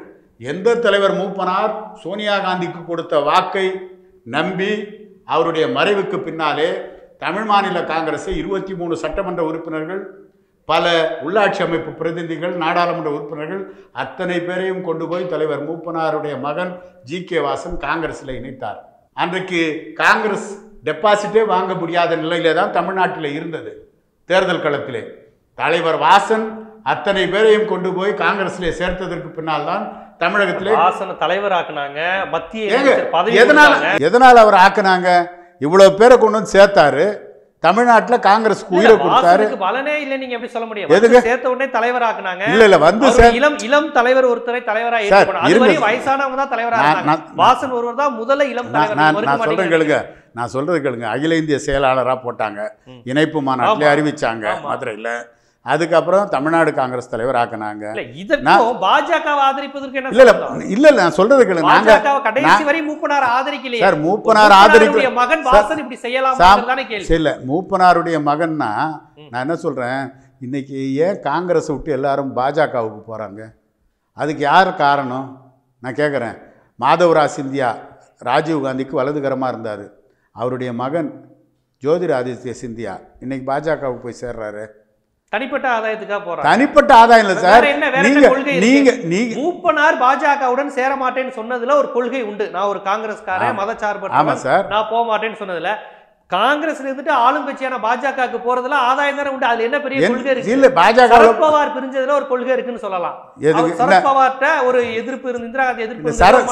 எந்த தலைவர் மூப்பனார் சோனியா காந்திக்கு கொடுத்த வாக்கை நம்பி அவருடைய மறைவுக்கு பின்னாலே தமிழ் மாநில காங்கிரஸ் இருபத்தி மூணு சட்டமன்ற உறுப்பினர்கள், பல உள்ளாட்சி அமைப்பு பிரதிநிதிகள், நாடாளுமன்ற உறுப்பினர்கள் அத்தனை பேரையும் கொண்டு போய் தலைவர் மூப்பனாருடைய மகன் ஜி கே வாசன் காங்கிரஸில் இணைத்தார். அன்றைக்கு காங்கிரஸ் டெபாசிட்டே வாங்க முடியாத நிலையிலே தான் தமிழ்நாட்டில் இருந்தது. தேர்தல் களத்திலே தலைவர் வாசன் அத்தனை பேரையும் கொண்டு போய் காங்கிரஸிலே சேர்த்ததற்கு பின்னால் தான் தமிழகத்திலே வாசனை தலைவர் ஆக்குனாங்க. மத்திய எதனால எதனால அவர் ஆக்குனாங்க? இவ்வளவு பேரை கொண்டு வந்து சேர்த்தாரு. தமிழ்நாட்டில் காங்கிரஸ் உயிரை கொடுத்தாரு. பலனே இல்லை நீங்க எப்படி சொல்ல முடியும்? எதுக்கு சேர்த்த உடனே தலைவர் ஆக்குனாங்க? இல்ல இல்ல வந்து இளம் இளம் தலைவர் ஒருத்தரை தலைவரா ஏற்கணும். அதுவரை வயசானவங்க தான் தலைவரா இருந்தாங்க. வாசன் ஒருவர் தான் முதல்ல இளம் தலைவர். நான் சொல்றேன் கேளுங்க, நான் சொல்றது கேளுங்க. அகில இந்திய செயலாளராக போட்டாங்க, இணைப்பு மாநாட்டிலே அறிவிச்சாங்க மதுரையில். அதுக்கப்புறம் தமிழ்நாடு காங்கிரஸ் தலைவர் ஆக்குனாங்க. பாஜக ஆதரிப்பதற்கு என்ன? இல்ல இல்ல இல்ல நான் சொல்றது கேளுங்க. நாங்க கடைசி வரை மூப்பனார் ஆதரிக்கலையே சார். மூப்பனார் ஆதரிக்க மகன் வாசன் இப்படி செய்யலாம் தானே கேள்வி. இல்ல மூப்பனாருடைய மகன்னா நான் என்ன சொல்றேன், இன்னைக்கு ஏன் காங்கிரஸ் விட்டு எல்லாரும் பாஜகவுக்கு போறாங்க? அதுக்கு யார் காரணம் நான் கேட்குறேன். மாதவராஜ் சிந்தியா ராஜீவ் காந்திக்கு வலதுகரமாக இருந்தார். அவருடைய மகன் ஜோதிராதித்ய சிந்தியா இன்னைக்கு பாஜகவுக்கு போய் சேர்றாரு. தனிப்பட்ட ஆதாயத்துக்காக போறாங்க. தனிப்பட்ட ஆதாயம் இல்லை சார். நீங்க நீங்க நீங்க மூப்பனார் பாஜகவுடன் சேர மாட்டேன்னு சொன்னதுல ஒரு கொள்கை உண்டு. நான் ஒரு காங்கிரஸ்காரன், மதச்சார்பற்றவன், நான் போக மாட்டேன்னு சொன்னதுல காங்கிரஸ்ல இருந்துட்டு ஆளும் கட்சியான பாஜகவுக்கு போறதுல ஆதாயம் தானே உண்டு. அதுல என்ன பெரிய கொள்கை இருக்கு? இல்ல பாஜக சரத்பவார் பிரிஞ்சதுல ஒரு கொள்கை இருக்குன்னு சொல்லலாம். சரத்பவார்ட்ட ஒரு எதிர்ப்பு இருந்து, இந்திரா காந்தி எதிர்ப்பு.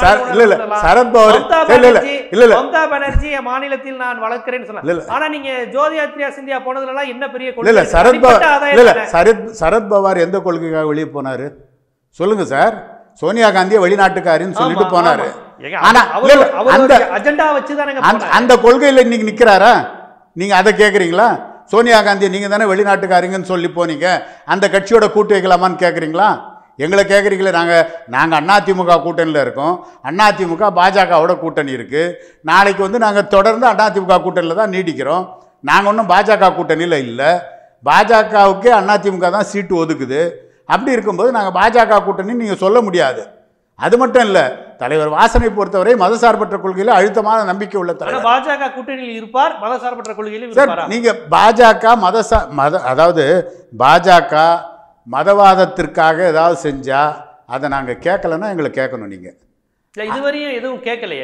மம்தா பானர்ஜி மாநிலத்தில் நான் வளர்க்கிறேன்னு சொல்லலாம். ஆனா நீங்க ஜோதிராதித்ய சிந்தியா போனதுல எல்லாம் என்ன பெரிய கொள்கை? சரத்பவார் எந்த கொள்கைக்காக வெளியே போனாரு சொல்லுங்க சார். சோனியா காந்தியை வெளிநாட்டுக்காரின்னு சொல்லிட்டு போனாரு. அந்த கொள்கையில் இன்னைக்கு நிக்கிறாரா? நீங்க அதை கேக்குறீங்களா? சோனியா காந்தியை நீங்க தானே வெளிநாட்டுக்காரிங்கன்னு சொல்லி போனீங்க, அந்த கட்சியோட கூட்டு வைக்கலாமான்னு கேக்குறீங்களா? எங்களை கேட்குறீங்களே. நாங்கள் நாங்கள் அதிமுக கூட்டணியில் இருக்கோம். அதிமுக பாஜகவோட கூட்டணி இருக்குது. நாளைக்கு வந்து நாங்கள் தொடர்ந்து அதிமுக கூட்டணியில் தான் நீடிக்கிறோம். நாங்கள் ஒன்றும் பாஜக கூட்டணியில் இல்லை. பாஜகவுக்கே அதிமுக தான் சீட்டு ஒதுக்குது. அப்படி இருக்கும்போது நாங்கள் பாஜக கூட்டணி நீங்கள் சொல்ல முடியாது. அது மட்டும் இல்லை, தலைவர் வாசனை பொறுத்தவரை மதசார்பற்ற கொள்கையில் அழுத்தமான நம்பிக்கை உள்ள தலைவர். பாஜக கூட்டணியில் இருப்பார், மதசார்பற்ற கொள்கையில் இருப்பார். நீங்க பாஜக மதசா மத அதாவது பாஜக மதவாதத்திற்காக ஏதாவது செஞ்சா அதை நாங்க கேட்கலன்னா எங்களை கேட்கணும். நீங்க இதுவரையும் எதுவும் கேட்கலையே.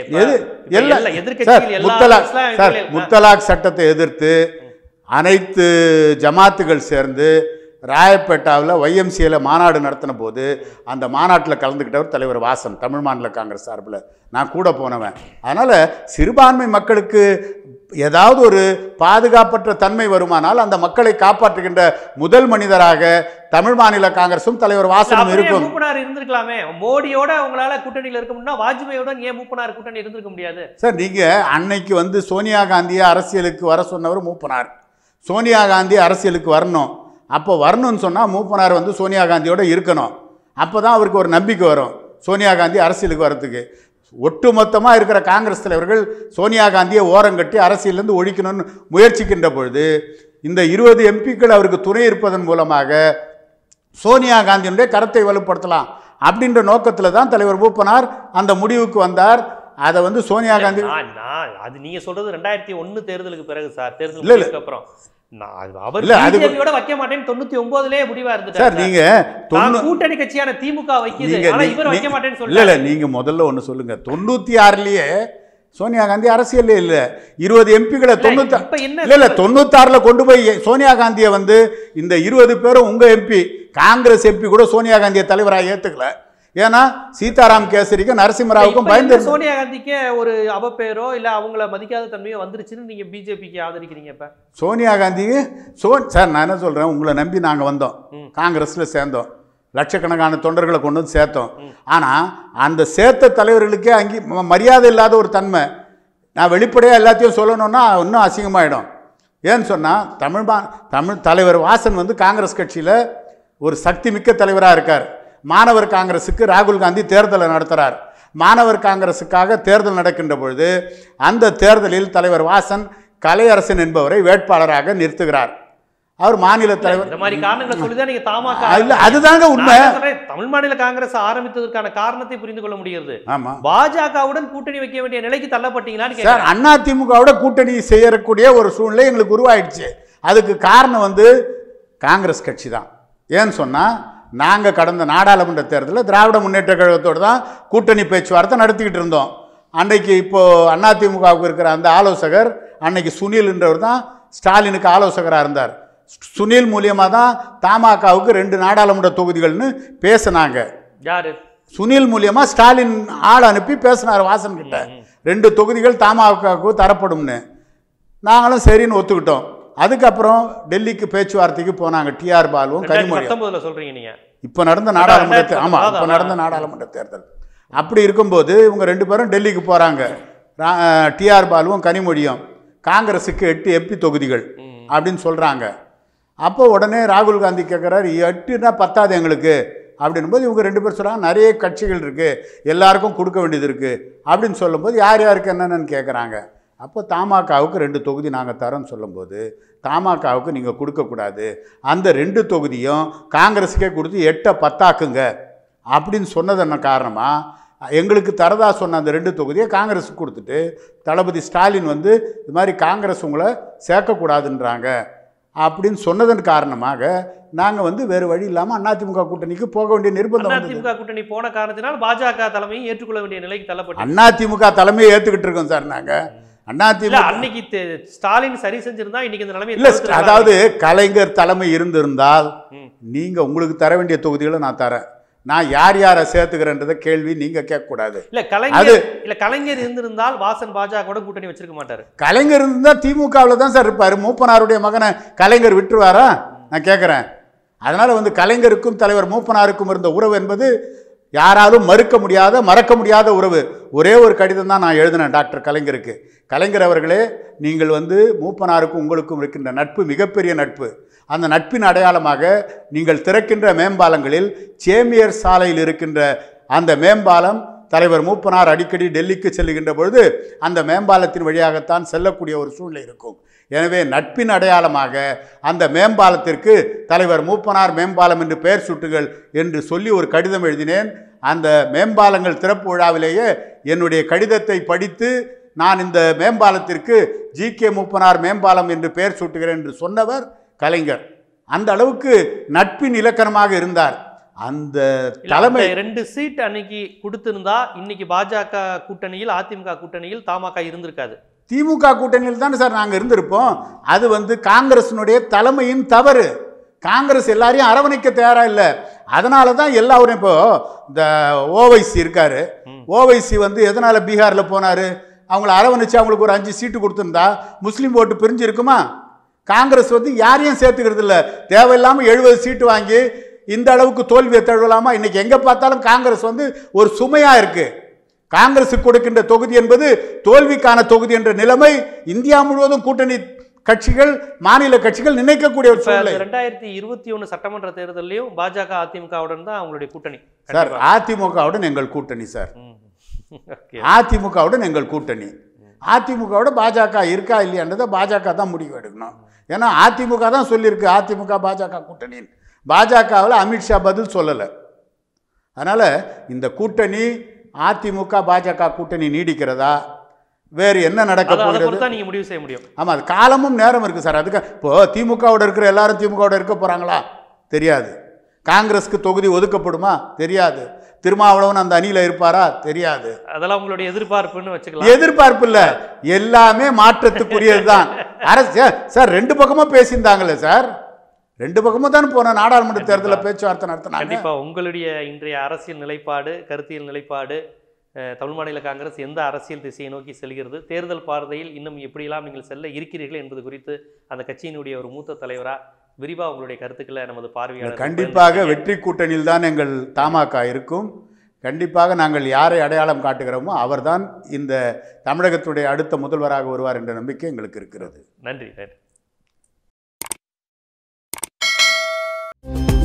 முத்தலாக் சட்டத்தை எதிர்த்து அனைத்து ஜமாத்துகள் சேர்ந்து ராயப்பேட்டாவில் ஒய்எம்சியில் மாநாடு நடத்தின போது அந்த மாநாட்டில் கலந்துக்கிட்டவர் தலைவர் வாசன், தமிழ் மாநில காங்கிரஸ் சார்பில். நான் கூட போனவன். அதனால் சிறுபான்மை மக்களுக்கு ஏதாவது ஒரு பாதுகாப்பற்ற தன்மை வருமானால் அந்த மக்களை காப்பாற்றுகின்ற முதல் மனிதராக தமிழ் மாநில காங்கிரசும் தலைவர் வாசனும் இருக்கும். மூப்பனார் இருந்திருக்கலாமே. மோடியோட உங்களால கூட்டணியில் இருக்க முடியும்னா வாஜ்பாயோட ஏன் மூப்பனார் கூட்டணி இருந்திருக்க முடியாது? சார், நீங்க அன்னைக்கு வந்து சோனியா காந்தியை அரசியலுக்கு வர சொன்னவர் மூப்பனார். சோனியா காந்தி அரசியலுக்கு வரணும், அப்போ வரணும்னு சொன்னால் மூப்பனார் வந்து சோனியா காந்தியோட இருக்கணும். அப்போ தான் அவருக்கு ஒரு நம்பிக்கை வரும் சோனியா காந்தி அரசியலுக்கு வரத்துக்கு. ஒட்டுமொத்தமாக இருக்கிற காங்கிரஸ் தலைவர்கள் சோனியா காந்தியை ஓரங்கட்டி அரசியலேருந்து ஒழிக்கணும்னு முயற்சிக்கின்ற பொழுது இந்த இருபது எம்பிக்கள் அவருக்கு துணை இருப்பதன் மூலமாக சோனியா காந்தியினுடைய கருத்தை வலுப்படுத்தலாம் அப்படின்ற நோக்கத்தில் தான் தலைவர் மூப்பனார் அந்த முடிவுக்கு வந்தார். அதை வந்து சோனியா காந்தி அது நீங்க சொல்றது ரெண்டாயிரத்தி ஒன்னு தேர்தலுக்கு பிறகு சார், தேர்தலுக்கு அப்புறம் கூட்டணி கட்சியான திமுக நீங்க முதல்ல ஒண்ணு சொல்லுங்க. தொண்ணூத்தி ஆறுலயே சோனியா காந்தி அரசியல் இல்ல, இருபது எம்பிகளை தொண்ணூத்தி இல்ல தொண்ணூத்தி ஆறுல கொண்டு போய் சோனியா காந்தியை வந்து இந்த இருபது பேரும் உங்க எம்பி, காங்கிரஸ் எம்பி கூட சோனியா காந்தியை தலைவராக ஏத்துக்கல. ஏன்னா சீதாராம் கேசரிக்கு நரசிம்மராவுக்கும் பயந்து சோனியா காந்திக்கு ஒரு அவப்பேரோ இல்ல அவங்கள மதிக்காத தன்மையோ வந்துருச்சுன்னு நீங்க பிஜேபிக்கு ஆதரிக்கிறீங்க. இப்ப சோனியா காந்திக்கு சோ சார் நான் என்ன சொல்றேன், உங்களை நம்பி நாங்க வந்தோம், காங்கிரஸ்ல சேர்ந்தோம், லட்சக்கணக்கான தொண்டர்களை கொண்டு வந்து சேர்த்தோம். ஆனா அந்த சேர்த்த தலைவர்களுக்கே அங்கே மரியாதை இல்லாத ஒரு தன்மை. நான் வெளிப்படையா எல்லாத்தையும் சொல்லணும்னா இன்னும் அசிங்கமாயிடும். ஏன்னு சொன்னா தமிழ் தமிழ் தலைவர் வாசன் வந்து காங்கிரஸ் கட்சியில ஒரு சக்தி மிக்க தலைவராக இருக்கார். மாணவர் காங்கிரஸுக்கு ராகுல் காந்தி தேர்தலை நடத்துகிறார். மாணவர் காங்கிரஸுக்காக தேர்தல் நடக்கின்ற பொழுது அந்த தேர்தலில் தலைவர் வாசன் கலையரசன் என்பவரை வேட்பாளராக நிறுத்துகிறார். அவர் மாநில தலைவர். இந்த மாதிரி காரணங்களை சொல்லிதான் நீங்க தமாக இல்ல, அதுதாங்க உண்மை. தமிழ் மாநில காங்கிரஸ் ஆரம்பித்ததற்கான காரணத்தை புரிந்து கொள்ள முடிகிறது. ஆமா, பாஜகவுடன் கூட்டணி வைக்க வேண்டிய நிலைக்கு தள்ளப்பட்டீங்களான்னு சார். அண்ணா திமுகவோட கூட்டணி செய்யக்கூடிய ஒரு சூழ்நிலை எங்களுக்கு உருவாயிடுச்சு. அதுக்கு காரணம் வந்து காங்கிரஸ் கட்சி தான். ஏன்னு சொன்னா, நாங்க கடந்த நாடாளுமன்ற தேர்தலில் திராவிட முன்னேற்ற கழகத்தோடு தான் கூட்டணி பேச்சுவார்த்தை நடத்திக்கிட்டு இருந்தோம். அன்னைக்கு இப்போ அதிமுகவுக்கு இருக்கிற அந்த ஆலோசகர் அன்னைக்கு சுனில் என்றவர் தான் ஸ்டாலினுக்கு ஆலோசகராக இருந்தார். சுனில் மூலியமாக தான் தமாகவுக்கு ரெண்டு நாடாளுமன்ற தொகுதிகள்னு பேசினாங்க. யாரு? சுனில் மூலியமா ஸ்டாலின் ஆள் அனுப்பி பேசினார் வாசன் கிட்ட, ரெண்டு தொகுதிகள் தமாகவுக்கு தரப்படும்னு. நாங்களும் சரின்னு ஒத்துக்கிட்டோம். அதுக்கப்புறம் டெல்லிக்கு பேச்சுவார்த்தைக்கு போனாங்க டிஆர் பாலுவும் கனிமொழியும். சொல்றீங்க நீங்க இப்போ நடந்த நாடாளுமன்ற ஆமா இப்போ நடந்த நாடாளுமன்ற தேர்தல். அப்படி இருக்கும்போது இவங்க ரெண்டு பேரும் டெல்லிக்கு போறாங்க. டிஆர் பாலுவும் கனிமொழியும். காங்கிரஸுக்கு எட்டு எம்பி தொகுதிகள் அப்படின்னு சொல்றாங்க. அப்போ உடனே ராகுல் காந்தி கேட்குறாரு, எட்டுனா பத்தாது எங்களுக்கு அப்படின்னும் போது இவங்க ரெண்டு பேர் சொல்கிறாங்க, நிறைய கட்சிகள் இருக்குது, எல்லாருக்கும் கொடுக்க வேண்டியது இருக்குது அப்படின்னு சொல்லும்போது யார் யாருக்கு என்னென்னு கேட்குறாங்க. அப்போ தமாகவுக்கு ரெண்டு தொகுதி நாங்கள் தரோன்னு சொல்லும்போது தமாகவுக்கு நீங்கள் கொடுக்கக்கூடாது, அந்த ரெண்டு தொகுதியும் காங்கிரஸுக்கே கொடுத்து எட்டை பத்தாக்குங்க அப்படின்னு சொன்னதென்ன காரணமாக எங்களுக்கு தரதா சொன்ன அந்த ரெண்டு தொகுதியை காங்கிரஸுக்கு கொடுத்துட்டு தளபதி ஸ்டாலின் வந்து இது மாதிரி காங்கிரஸ் உங்களை சேர்க்கக்கூடாதுன்றாங்க அப்படின்னு சொன்னதன் காரணமாக நாங்கள் வந்து வேறு வழி இல்லாமல் அதிமுக கூட்டணிக்கு போக வேண்டிய நிர்பந்தம். அதிமுக கூட்டணி போன காரணத்தினால் பாஜக தலைமையை ஏற்றுக்கொள்ள வேண்டிய நிலைக்கு தள்ளப்பட்டோம். அதிமுக தலைமையை ஏற்றுக்கிட்டு இருக்கோம் சார். நாங்கள் அதிமுக அன்னைக்கு ஸ்டாலின் சரி செஞ்சிருந்தா இன்னைக்கு இந்த நிலைமை இல்லை. அதாவது கலைஞர் தலைமை இருந்திருந்தால் நீங்கள் உங்களுக்கு தர வேண்டிய தொகுதிகளை நான் தரேன், நான் யார் யாரை சேர்த்துக்கிறேன்றத கேள்வி நீங்க கேட்கக்கூடாது. இல்ல கலைஞர் இல்ல கலைஞர் இருந்திருந்தால் வாசன் பாஜகவோட கூட்டணி வச்சிருக்க மாட்டாரு. கலைஞர் இருந்தா திமுகவில் தான் சார் இருப்பாரு. மூப்பனாருடைய மகனை கலைஞர் விட்டுருவாரா நான் கேட்குறேன். அதனால வந்து கலைஞருக்கும் தலைவர் மூப்பனாருக்கும் இருந்த உறவு என்பது யாராலும் மறுக்க முடியாத மறக்க முடியாத உறவு. ஒரே ஒரு கடிதம் தான் நான் எழுதினேன் டாக்டர் கலைஞருக்கு. கலைஞர் அவர்களே, நீங்கள் வந்து மூப்பனாருக்கும் உங்களுக்கும் இருக்கின்ற நட்பு மிகப்பெரிய நட்பு. அந்த நட்பின் அடையாளமாக நீங்கள் திறக்கின்ற மேம்பாலங்களில் சேமியர் சாலையில் இருக்கின்ற அந்த மேம்பாலம் தலைவர் மூப்பனார் அடிக்கடி டெல்லிக்கு செல்லுகின்ற பொழுது அந்த மேம்பாலத்தின் வழியாகத்தான் செல்லக்கூடிய ஒரு சூழ்நிலை இருக்கும். எனவே நட்பின் அடையாளமாக அந்த மேம்பாலத்திற்கு தலைவர் மூப்பனார் மேம்பாலம் என்று பெயர் சூட்டுங்கள் என்று சொல்லி ஒரு கடிதம் எழுதினேன். அந்த மேம்பாலங்கள் திறப்பு விழாவிலேயே என்னுடைய கடிதத்தை படித்து நான் இந்த மேம்பாலத்திற்கு ஜி கே மூப்பனார் மேம்பாலம் என்று பெயர் சூட்டுகிறேன் என்று சொன்னவர் கலைஞர். அந்த அளவுக்கு நட்பின் இலக்கணமாக இருந்தார். அந்த தலைமை ரெண்டு சீட் அன்னைக்கு கொடுத்திருந்தா இன்னைக்கு பாஜக கூட்டணியில் அதிமுக கூட்டணியில் தமாக இருந்திருக்காது. திமுக கூட்டணியில் தானே சார் நாங்கள் இருந்திருப்போம். அது வந்து காங்கிரசினுடைய தலைமையின் தவறு. காங்கிரஸ் எல்லாரையும் அரவணைக்க தயாரா இல்லை. அதனால தான் எல்லாரும் இப்போ இந்த ஓவைசி இருக்காரு. ஓவைசி வந்து எதனால பீகார்ல போனாரு? அவங்கள அரவணைச்சு அவங்களுக்கு ஒரு அஞ்சு சீட்டு கொடுத்துருந்தா முஸ்லீம் ஓட்டு பிரிஞ்சு இருக்குமா? காங்கிரஸ் வந்து யாரையும் சேர்த்துக்கிறது இல்லை. தேவையில்லாமல் எழுபது சீட்டு வாங்கி இந்த அளவுக்கு தோல்வியை தழுவலாமா? இன்னைக்கு எங்கே பார்த்தாலும் காங்கிரஸ் வந்து ஒரு சுமையாக இருக்கு. காங்கிரஸுக்கு கொடுக்கின்ற தொகுதி என்பது தோல்விக்கான தொகுதி என்ற நிலைமை இந்தியா முழுவதும் கூட்டணி கட்சிகள் மாநில கட்சிகள் நினைக்கக்கூடிய ஒரு சூழ்நிலை. ரெண்டாயிரத்தி இருபத்தி ஒன்று சட்டமன்ற தேர்தலையும் பாஜக அதிமுகவுடன் தான் அவங்களுடைய கூட்டணி சார். அதிமுகவுடன் எங்கள் கூட்டணி சார். அதிமுகவுடன் எங்கள் கூட்டணி. அதிமுகவோட பாஜக இருக்கா இல்லையான்றதை பாஜக தான் முடிவு எடுக்கணும். ஏன்னா அதிமுக தான் சொல்லியிருக்கு அதிமுக பாஜக கூட்டணி. பாஜகவில் அமித்ஷா பதில் சொல்லலை. அதனால இந்த கூட்டணி அதிமுக பாஜக கூட்டணி நீடிக்கிறதா, வேறு என்ன நடக்க போகிறது நீங்க முடிவு செய்ய முடியும். ஆமா, அது காலமும் நேரம் இருக்கு சார். அதுக்கு இப்போ திமுகவோட இருக்கிற எல்லாரும் திமுகவோட இருக்க போறாங்களா தெரியாது. காங்கிரஸ்க்கு தொகுதி ஒதுக்கப்படுமா தெரியாது. திருமாவளவன் அந்த அணியில இருப்பாரா தெரியாது. அதெல்லாம் உங்களுடைய எதிர்பார்ப்புன்னு வச்சுக்கலாம். எதிர்பார்ப்பு இல்ல, எல்லாமே மாற்றத்துக்குரியதுதான். அரசு சார் ரெண்டு பக்கமும் பேசியிருந்தாங்களே சார். ரெண்டு பக்கமும் தான் போன நாடாளுமன்ற தேர்தலில் பேச்சுவார்த்தை நடத்தினாங்க. கண்டிப்பா உங்களுடைய இன்றைய அரசியல் நிலைப்பாடு, கருத்தியல் நிலைப்பாடு, தமிழ் மாநில காங்கிரஸ் எந்த அரசியல் திசையை நோக்கி செல்கிறது, தேர்தல் பார்வையில் இன்னும் எப்படியெல்லாம் நீங்கள் செல்ல இருக்கிறீர்கள் என்பது குறித்து அந்த கட்சியினுடைய ஒரு மூத்த தலைவராக விரிவாக உங்களுடைய கருத்துக்களை நமது பார்வையாளர். கண்டிப்பாக வெற்றி கூட்டணியில் தான் எங்கள் தமாக இருக்கும். கண்டிப்பாக நாங்கள் யாரை அடையாளம் காட்டுகிறோமோ அவர்தான் இந்த தமிழகத்துடைய அடுத்த முதல்வராக வருவார் என்ற நம்பிக்கை எங்களுக்கு இருக்கிறது. நன்றி நன்றி.